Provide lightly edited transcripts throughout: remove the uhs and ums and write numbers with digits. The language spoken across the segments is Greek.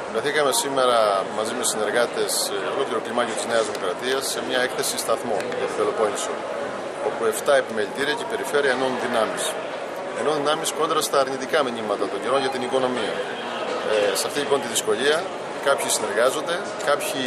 Βρεθήκαμε σήμερα μαζί με συνεργάτες ολόκληρο κλιμάκιο της Νέας Δημοκρατίας σε μια έκθεση σταθμών για την Πελοπόννησο, όπου 7 επιμελητήρια και η περιφέρεια ενώνουν δυνάμεις. Ενώνουν δυνάμεις κόντρα στα αρνητικά μηνύματα των καιρών για την οικονομία. Σε αυτή λοιπόν τη δυσκολία κάποιοι συνεργάζονται, κάποιοι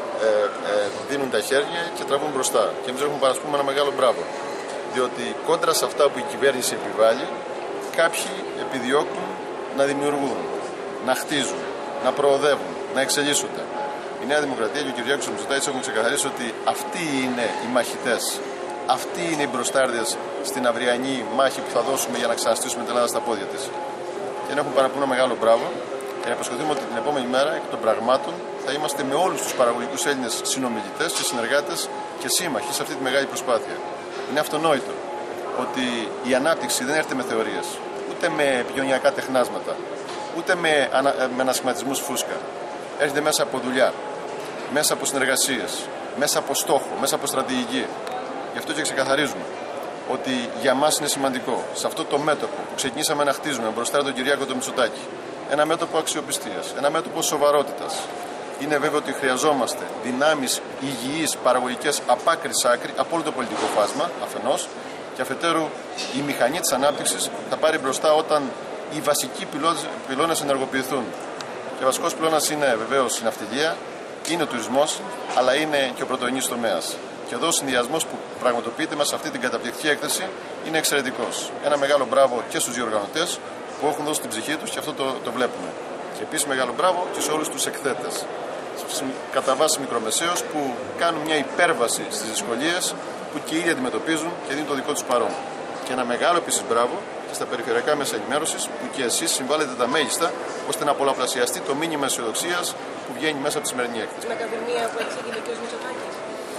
δίνουν τα χέρια και τραβούν μπροστά. Και εμείς έχουμε παρασπούμε ένα μεγάλο μπράβο. Διότι κόντρα σε αυτά που η κυβέρνηση επιβάλλει, κάποιοι επιδιώκουν να δημιουργούν, να χτίζουν, να προοδεύουν, να εξελίσσονται. Η Νέα Δημοκρατία και ο Κυριάκος Μητσοτάκης έχουν ξεκαθαρίσει ότι αυτοί είναι οι μαχητές, αυτοί είναι οι μπροστάρδες στην αυριανή μάχη που θα δώσουμε για να ξαναστήσουμε την Ελλάδα στα πόδια της. Και να έχουμε παραπάνω ένα μεγάλο μπράβο και να υποσχεθούμε ότι την επόμενη μέρα εκ των πραγμάτων θα είμαστε με όλους τους παραγωγικούς Έλληνες συνομιλητές και συνεργάτες και σύμμαχοι σε αυτή τη μεγάλη προσπάθεια. Είναι αυτονόητο ότι η ανάπτυξη δεν έρχεται με θεωρίες, ούτε με επικοινωνιακά τεχνάσματα, ούτε με ανασχηματισμούς φούσκα. Έρχεται μέσα από δουλειά, μέσα από συνεργασίες, μέσα από στόχο, μέσα από στρατηγική. Γι' αυτό και ξεκαθαρίζουμε ότι για μας είναι σημαντικό σε αυτό το μέτωπο που ξεκινήσαμε να χτίζουμε μπροστά τον Κυριάκο τον Μητσοτάκη, ένα μέτωπο αξιοπιστίας, ένα μέτωπο σοβαρότητας. Είναι βέβαιο ότι χρειαζόμαστε δυνάμεις υγιείς, παραγωγικές από άκρη σ' άκρη, από όλο το πολιτικό φάσμα αφενός, και αφετέρου η μηχανή της ανάπτυξης θα πάρει μπροστά όταν οι βασικοί πυλώνες ενεργοποιηθούν. Και ο βασικός πυλώνας είναι βεβαίως η ναυτιλία, είναι ο τουρισμός, αλλά είναι και ο πρωτογενής τομέας. Και εδώ ο συνδυασμός που πραγματοποιείται μέσα σε αυτή την καταπληκτική έκθεση είναι εξαιρετικός. Ένα μεγάλο μπράβο και στους διοργανωτές που έχουν δώσει την ψυχή τους και αυτό το βλέπουμε. Και επίσης μεγάλο μπράβο και σε όλους τους εκθέτες. Κατά βάση μικρομεσαίους που κάνουν μια υπέρβαση στις δυσκολίες που και οι ίδιοι αντιμετωπίζουν και δίνουν το δικό τους παρόν. Και ένα μεγάλο επίσης μπράβο και στα περιφερειακά μέσα ενημέρωσης που και εσείς συμβάλλετε τα μέγιστα ώστε να πολλαπλασιαστεί το μήνυμα αισιοδοξίας που βγαίνει μέσα από τη σημερινή έκθεση. Την Ακαδημία που έχει γίνει ο κ. Μητσοτάκης.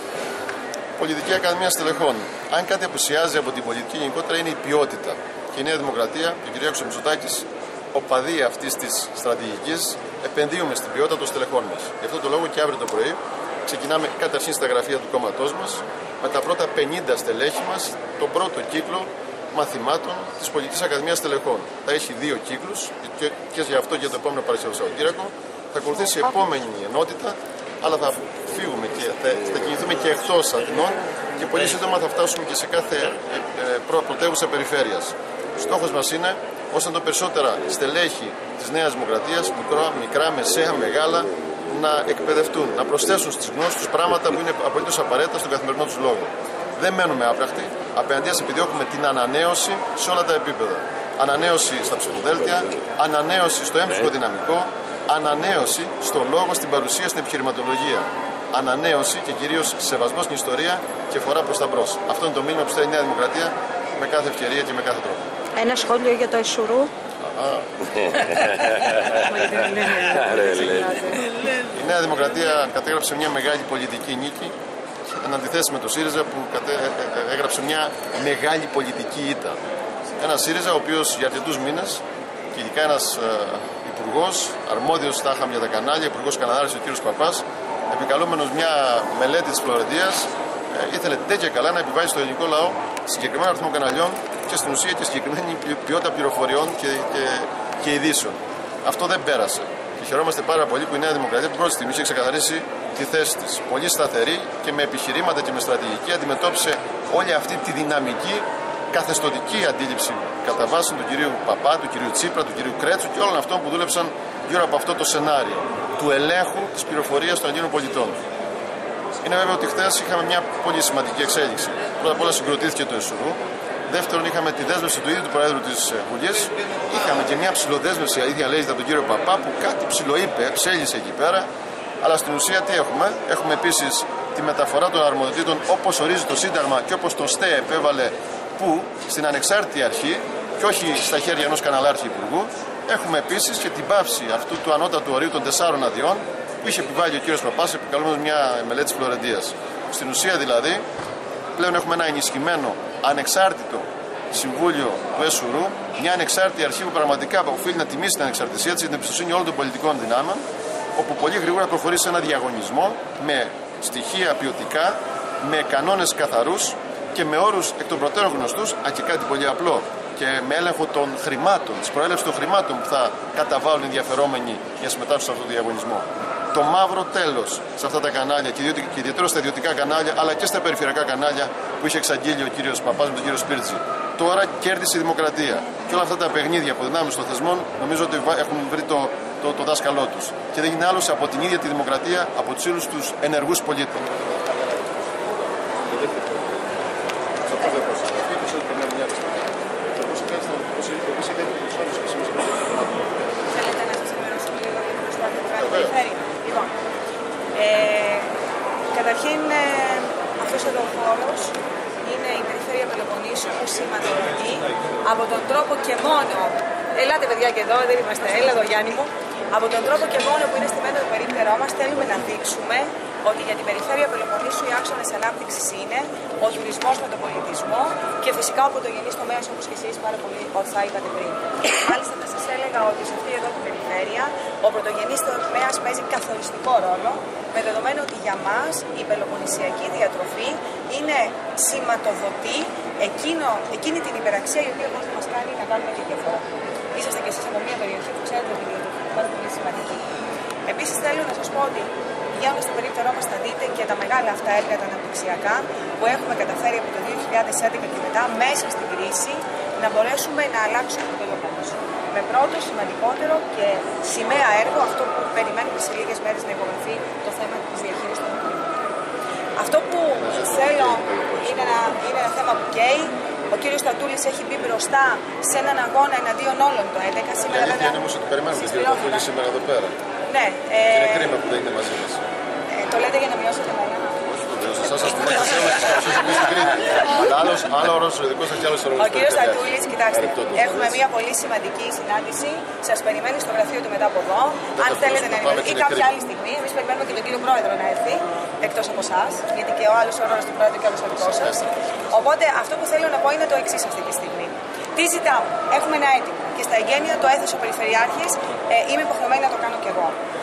Πολιτική Ακαδημία Στελεχών. Αν κάτι απουσιάζει από την πολιτική γενικότερα είναι η ποιότητα. Και η Νέα Δημοκρατία και ο Κυριάκος Μητσοτάκης, οπαδοί αυτής της στρατηγικής, επενδύουμε στην ποιότητα των στελεχών μας. Γι' αυτό το λόγο και αύριο το πρωί ξεκινάμε καταρχήν στα γραφεία του κόμματός μας με τα πρώτα 50 στελέχη μας, τον πρώτο κύκλο μαθημάτων της Πολιτικής Ακαδημίας Στελεχών. Θα έχει 2 κύκλους και γι' αυτό και το επόμενο παρασκευό Σαββατοκύριακο. Θα ακολουθήσει η επόμενη ενότητα, αλλά θα φύγουμε και θα κινηθούμε και εκτός Αθηνών και πολύ σύντομα θα φτάσουμε και σε κάθε πρωτεύουσα περιφέρειας. Στόχος μας είναι ώστε το περισσότερα στελέχη της Νέας Δημοκρατίας, μικρά, μεσαία, μεγάλα, να εκπαιδευτούν, να προσθέσουν στις γνώσεις τους πράγματα που είναι απολύτως απαραίτητα στον καθημερινό τους λόγο. Δεν μένουμε άπρακτοι, απέναντίας επιδιώκουμε την ανανέωση σε όλα τα επίπεδα. Ανανέωση στα ψηφοδέλτια, ανανέωση στο έμψυχο δυναμικό, ανανέωση στο λόγο, στην παρουσία, στην επιχειρηματολογία. Ανανέωση και κυρίως σεβασμό στην ιστορία και φορά προς τα μπρος. Αυτό είναι το μήνυμα που στέλνει η Νέα Δημοκρατία με κάθε ευκαιρία και με κάθε τρόπο. Ένα σχόλιο για το Εσουρού. Η Νέα Δημοκρατία κατέγραψε μια μεγάλη πολιτική νίκη εν αντιθέσει με το ΣΥΡΙΖΑ που έγραψε μια μεγάλη πολιτική ήττα. Ένα ΣΥΡΙΖΑ ο οποίος για αρκετούς μήνες και ειδικά ένας υπουργός αρμόδιος τα είχαμε για τα κανάλια, υπουργός Καναδάρης ο κ. Παπάς, επικαλούμενος μια μελέτη της Φλωρεντίας, ήθελε τέτοια καλά να επιβάλλει στο ελληνικό λαό συγκεκριμένο αριθμό καναλιών και στην ουσία και συγκεκριμένη ποιότητα πληροφοριών και ειδήσεων. Αυτό δεν πέρασε. Και χαιρόμαστε πάρα πολύ που η Νέα Δημοκρατία την πρώτη στιγμή είχε ξεκαθαρίσει τη θέση της. Πολύ σταθερή και με επιχειρήματα και με στρατηγική αντιμετώπισε όλη αυτή τη δυναμική καθεστωτική αντίληψη κατά βάση του κυρίου Παπά, του κυρίου Τσίπρα, του κυρίου Κρέτσου και όλων αυτών που δούλεψαν γύρω από αυτό το σενάριο του ελέγχου της πληροφορίας των Ελλήνων πολιτών. Είναι βέβαιο ότι χθες είχαμε μια πολύ σημαντική εξέλιξη. Πρώτα απ' όλα συγκροτήθηκε το Εσουρού. Δεύτερον, είχαμε τη δέσμευση του ίδιου του Προέδρου της Βουλής. Είχαμε και μια ψηλοδέσμευση, αλήθεια λέγεται, από τον κύριο Παπά που κάτι ψηλοείπε, ψέλισε εκεί πέρα. Αλλά στην ουσία τι έχουμε? Έχουμε επίσης τη μεταφορά των αρμοδιοτήτων όπως ορίζει το Σύνταγμα και όπως το ΣΤΕ επέβαλε που στην ανεξάρτητη αρχή και όχι στα χέρια ενός καναλάρχη υπουργού. Έχουμε επίσης και την πάυση αυτού του ανώτατου ορίου των 4 αδειών που είχε επιβάλει ο κύριος Παπάς επικαλούμενος μια μελέτη της Φλωρεντίας. Στην ουσία δηλαδή πλέον έχουμε ένα ενισχυμένο ανεξάρτητο Συμβούλιο του Εσουρού, μια ανεξάρτητη αρχή που πραγματικά οφείλει να τιμήσει την ανεξαρτησία της και την εμπιστοσύνη όλων των πολιτικών δυνάμεων, όπου πολύ γρήγορα προχωρεί σε ένα διαγωνισμό με στοιχεία ποιοτικά, με κανόνες καθαρούς και με όρους εκ των προτέρων γνωστούς, και κάτι πολύ απλό. και με έλεγχο των χρημάτων, της προέλευσης των χρημάτων που θα καταβάλουν οι ενδιαφερόμενοι για συμμετάσχουν σε αυτό το διαγωνισμό. Το μαύρο τέλος σε αυτά τα κανάλια και ιδιαίτερα στα ιδιωτικά κανάλια αλλά και στα περιφερειακά κανάλια που είχε εξαγγείλει ο κύριος Παπάς με τον κύριο Σπίρτζη. Τώρα κέρδισε η δημοκρατία. Και όλα αυτά τα παιχνίδια από δυνάμεις των θεσμών νομίζω ότι έχουν βρει το δάσκαλό τους. Και δεν είναι άλλος από την ίδια τη δημοκρατία, από τους ίδιους τους ενεργούς πολίτες. Λοιπόν, καταρχήν αυτός εδώ ο χώρος είναι η περιφέρεια Πελοποννήσου που σηματοδοτεί από τον τρόπο και μόνο, ελάτε παιδιά και εδώ, δεν είμαστε, έλα εδώ Γιάννη μου, από τον τρόπο και μόνο που είναι στημένο το περίπτερό μας θέλουμε να δείξουμε ότι για την περιφέρεια Πελοποννήσου οι άξονες ανάπτυξης είναι ο τουρισμός με τον πολιτισμό και φυσικά ο πρωτογενής τομέας όπως και εσείς πάρα πολύ ορθά είπατε πριν. Μάλιστα θα σας έλεγα ότι σε αυτή εδώ την περιφέρεια ο πρωτογενής τομέας παίζει καθοριστικό ρόλο με δεδομένο ότι για μας η πελοποννησιακή διατροφή είναι σηματοδοτή εκείνη την υπεραξία η οποία μπορεί να μας κάνει να κάνουμε και διαφορά. Είσαστε και εσείς από μια περιοχή που ξέρετε ότι είναι πάρα πολύ σημαντική. Επίσης θέλω να σας πω ότι πηγαίνοντας στο περίπτερό μας θα δείτε και τα μεγάλα αυτά έργα τα αναπτυξιακά που έχουμε καταφέρει από το 2011 και μετά μέσα στην κρίση να μπορέσουμε να αλλάξουμε τον Πελοπόννησο. Με πρώτο, σημαντικότερο και σημαία έργο αυτό που περιμένουμε σε λίγες μέρες να υπογραφεί το θέμα της διαχείρισης των απορριμμάτων. Αυτό που θέλω είναι ένα θέμα που καίει. Ο κύριος Τατούλης έχει μπει μπροστά σε έναν αγώνα εναντίον όλων το 2011. Σήμερα βέβαια. Είναι όμως ότι περιμένουμε τον κύριο Τατούλη σήμερα εδώ πέρα. Ναι. Είναι κρίμα που δεν είναι μαζί μας. Το λέτε για να μειώσετε εμένα. Σας την έκθεση όλες τις παρουσίες στην Κρήτη. Άλλο όρος ο ειδικός και άλλος όρος. Ο κύριος Τατούλης, κοιτάξτε, έχουμε μια πολύ σημαντική συνάντηση. Σας περιμένει στο γραφείο του μετά από εδώ. Αν θέλετε να ενημερωθείτε ή κάποια άλλη στιγμή, εμείς περιμένουμε και τον κύριο Πρόεδρο να έρθει, εκτός από εσάς, γιατί και ο άλλος όρος του Πρόεδρου και ο άλλος ο δικός σας. Οπότε αυτό που θέλω να πω είναι το εξής αυτή τη στιγμή. Τι ζητάμε, έχουμε ένα αίτημα και στα εγγένεια το έθεσε ο Περιφερειάρχης, είμαι υποχρεωμένη να το κάνω κι εγώ.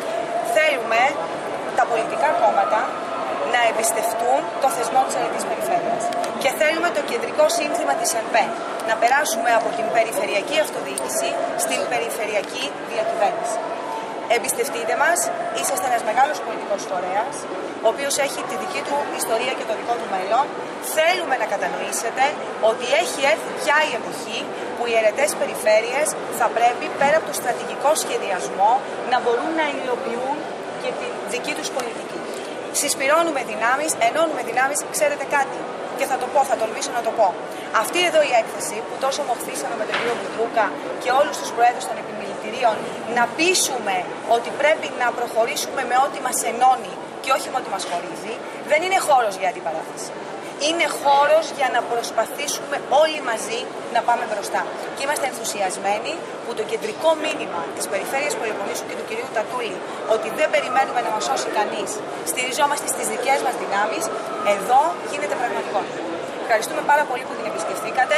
Θέλουμε τα πολιτικά κόμματα να εμπιστευτούν το θεσμό της Ελληνικής Περιφέρειας. Και θέλουμε το κεντρικό σύνθημα της ΕΝΠΕ να περάσουμε από την περιφερειακή αυτοδιοίκηση στην περιφερειακή διακυβέρνηση. Εμπιστευτείτε μας, είσαστε ένας μεγάλος πολιτικός φορέας, ο οποίος έχει τη δική του ιστορία και το δικό του μέλλον. Θέλουμε να κατανοήσετε ότι έχει έρθει πια η εποχή που οι αιρετές περιφέρειες θα πρέπει πέρα από το στρατηγικό σχεδιασμό να μπορούν να υλοποιούν και τη δική τους πολιτική. Συσπηρώνουμε δυνάμεις, ενώνουμε δυνάμεις, ξέρετε κάτι. Και θα το πω, θα τολμήσω να το πω. Αυτή εδώ η έκθεση που τόσο μοχθήσαμε με τον κύριο Μπουντρούκα και όλους τους προέδρους των επιμελητηρίων να πείσουμε ότι πρέπει να προχωρήσουμε με ό,τι μας ενώνει και όχι με ό,τι μας χωρίζει, δεν είναι χώρος για αντιπαράθεση. Είναι χώρος για να προσπαθήσουμε όλοι μαζί να πάμε μπροστά. Και είμαστε ενθουσιασμένοι που το κεντρικό μήνυμα της Περιφέρειας Πελοποννήσου και του κυρίου Τατούλη, ότι δεν περιμένουμε να μας σώσει κανείς, στηριζόμαστε στις δικές μας δυνάμεις, εδώ γίνεται πραγματικότητα. Ευχαριστούμε πάρα πολύ που την επισκεφθήκατε.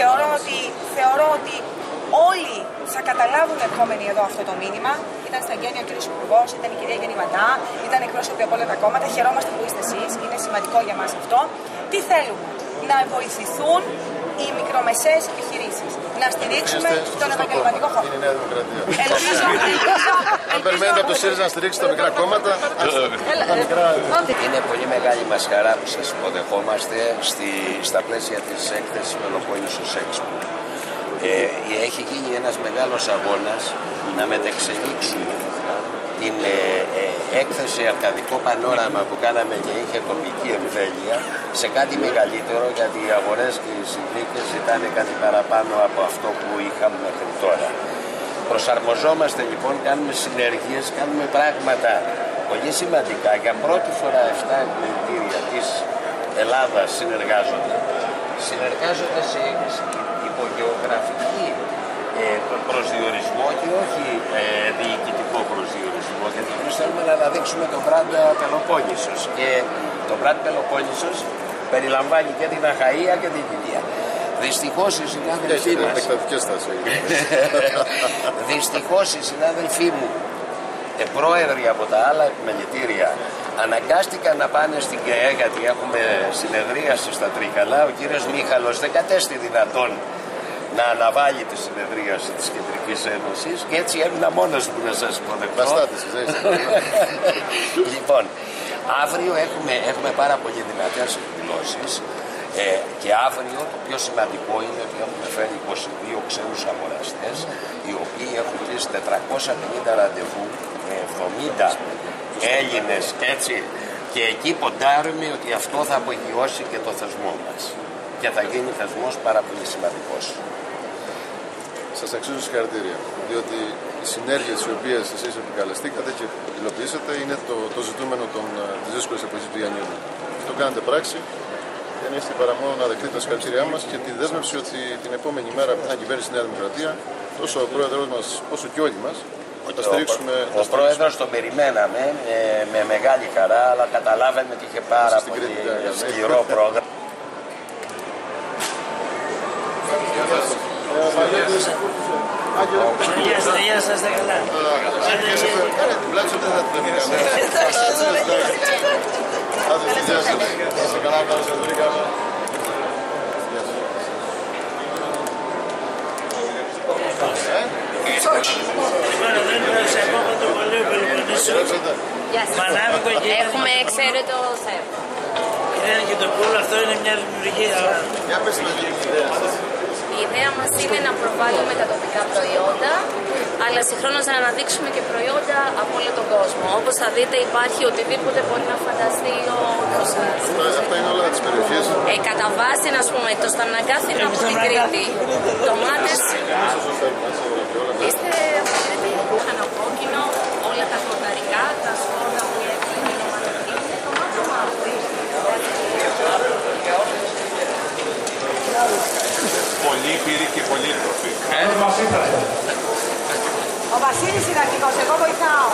Θεωρώ ότι όλοι θα καταλάβουν ερχόμενοι εδώ αυτό το μήνυμα. Ήταν στα εγγένεια ο κύριος Υπουργός, ήταν η κυρία Γεννηματά, ήταν εκπρόσωποι από όλα τα κόμματα. Χαιρόμαστε που είστε εσείς, είναι σημαντικό για μας αυτό. Τι θέλουμε, να βοηθηθούν οι μικρομεσαίες επιχειρήσεις, να στηρίξουμε τον επαγγελματικό χώρο. Είναι η Νέα Δημοκρατία. Αν περιμένετε από το ΣΥΡΙΖΑ να στηρίξει τα μικρά κόμματα, είναι πολύ μεγάλη μας χαρά που σας υποδεχόμαστε στα πλαίσια της έκθεσης Πελοπόννησος Expo. Έχει γίνει ένας μεγάλος αγώνας να μετεξελίξουμε την έκθεση Αρκαδικό Πανόραμα που κάναμε και είχε τοπική εμβέλεια σε κάτι μεγαλύτερο, γιατί οι αγορές και οι συνθήκες ζητάνε κάτι παραπάνω από αυτό που είχαμε μέχρι τώρα. Προσαρμοζόμαστε λοιπόν, κάνουμε συνεργίες, κάνουμε πράγματα πολύ σημαντικά. Για πρώτη φορά 7 επιμελητήρια της Ελλάδας συνεργάζονται σε υπογεωγραφική προσδιορισμό και όχι διοικητικό προσδιορισμό, γιατί εμείς θέλουμε να αναδείξουμε το brand Πελοπόννησος και το brand Πελοπόννησος περιλαμβάνει και την Αχαΐα και την Κιλία. Δυστυχώς οι συνάδελφοί μας δυστυχώς οι συνάδελφοί μου πρόεδροι από τα άλλα επιμελητήρια αναγκάστηκαν να πάνε στην ΚΕΕ, γιατί έχουμε συνεδρίαση στα Τρίκαλα. Ο κύριος Μίχαλος δεν κατέστη δυνατόν να αναβάλει τη συνεδρίαση της Κεντρικής Ένωσης και έτσι έμεινα μόνος μου να σας υποδεχτώ. Λοιπόν, αύριο έχουμε πάρα πολύ δυνατές εκδηλώσεις και αύριο το πιο σημαντικό είναι ότι έχουμε φέρει 22 ξένους αγοραστές οι οποίοι έχουν κλείσει 450 ραντεβού με 70 Έλληνες, έτσι, και εκεί ποντάρουμε ότι αυτό θα απογειώσει και το θεσμό μας και θα γίνει θεσμός πάρα πολύ σημαντικός. Σας αξίζω συγχαρητήρια, διότι οι συνέργειες τις οποίες εσείς επικαλεστήκατε και υλοποιήσατε είναι το ζητούμενο της δύσκολης εποχής του Ιαννιού. Το κάνετε πράξη, δεν είστε παρά μόνο να δεχτείτε τα συγχαρητήριά μας και τη δέσμευση ότι την επόμενη μέρα που θα κυβέρνηση η Νέα Δημοκρατία, τόσο ο πρόεδρος μας όσο και όλοι μας, θα στηρίξουμε. Ο πρόεδρος τον περιμέναμε με μεγάλη χαρά, αλλά καταλάβαμε ότι είχε πάρα πολύ σκληρό πρόγραμμα. Γεια σας, τα καλά. Κάνε την πλάτη ότι δεν θα την Έχουμε εξαίρετο θέμα. Και το πουλ αυτό είναι μια δημιουργία. Για πες την ιδέα σας. Η ιδέα μας είναι να προβάλλουμε τα τοπικά προϊόντα, αλλά συγχρόνως να αναδείξουμε και προϊόντα από όλο τον κόσμο. Όπως θα δείτε, υπάρχει οτιδήποτε μπορεί να φανταστεί ο κόσμος. Αυτά είναι όλα τις περιοχές. Κατά βάση, να πούμε, το Σταμναγκάθινο από την Κρήτη. Ντομάτες. Είστε από την Κρήτη, χανοκόκκινο, όλα τα χορταρικά, τα σκόρδα που έχουν. Πολύ πύρη και πολύ τροφή. Ο Βασίλης είναι αρχηγός, εγώ βοηθάω.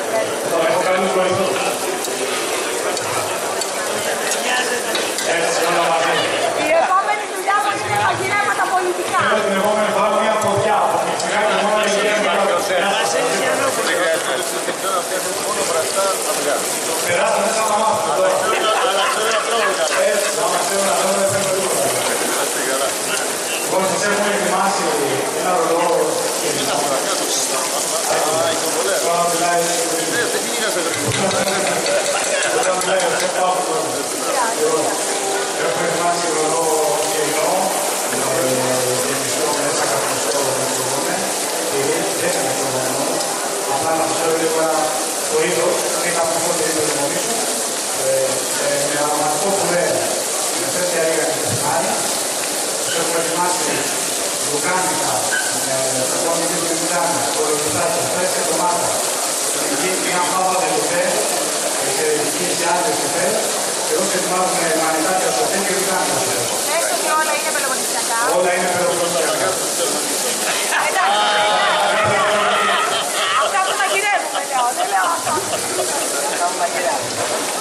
Η επόμενη δουλειά μας είναι μαγειρέματα πολιτικά. Την επόμενη φορά μια φωτιά. Περάσαμε σαν να μάθουμε. Λοιπόν, σας έχουμε ετοιμάσει ένα ρολό και τώρα μιλάει έχουμε ετοιμάσει ρολό και υλό και μισό μέσα καθοριστό μικροβόνε και δεν είναι μικροβόνο. Απλά να σας λέω λίγο το είδος, είναι καθοριστό και είδος νομίσου με αρωματικό πουρέ με φρέσια ρίγα και τεσμάρι. Έχουμε ετοιμάσει λουκάνικα με παγόνι και μητράνε, κολοκυθάκια, φρέσια ντομάτα, μια φάβα δελουφέ, εξαιρετική και άλλες φές και εδώ ετοιμάζουμε μανιτάκια σοφέ και λουκάνικα. Πες ότι όλα είναι πελοποννησιακά. Όλα είναι πελοποννησιακά. Αυτά που μαγειρεύουμε, λέω, δεν λέω αυτό. Αυτά που μαγειρεύουμε.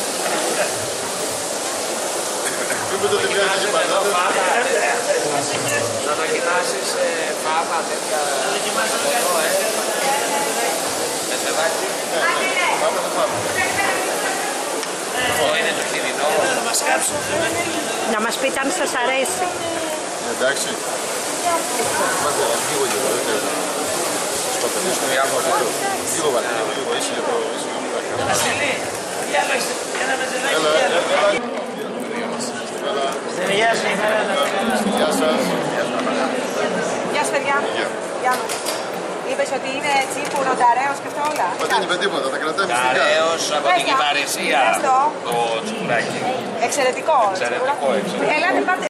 Να δοκιμάσεις φάβα, τέτοια με σεβάκι. Αυτό είναι το χοιρινό. Να μας πείτε αν σας αρέσει. Εντάξει. Λίγο λίγο. Λίγο βάλε. Βασίλη, διάλεξε ένα μεζελάκι. Γεια σας. Γεια σας. Γεια σας, παιδιά. Γεια μας. Είπες ότι είναι τσίπουρο, ταρέος και αυτά όλα. Δεν είπε τίποτα, τα κρατάμε στην κάρτα. Ταρέος από την Κυπαρισία το τσιπουράκι. Εξαιρετικό. Εξαιρετικό. Ελάτε, πάτε.